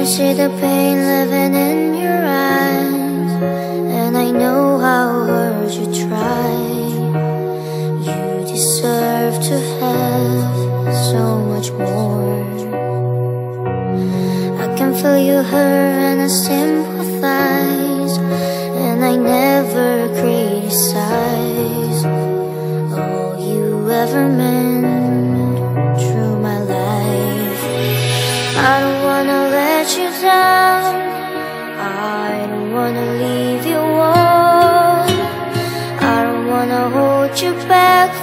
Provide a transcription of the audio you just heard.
see the pain living in your eyes, and I know how hard you try. You deserve to have so much more. I can feel you hurt and I sympathize, and I never criticize all you ever meant through my life. I don't wanna let you down, I don't wanna leave you on, I don't wanna hold you back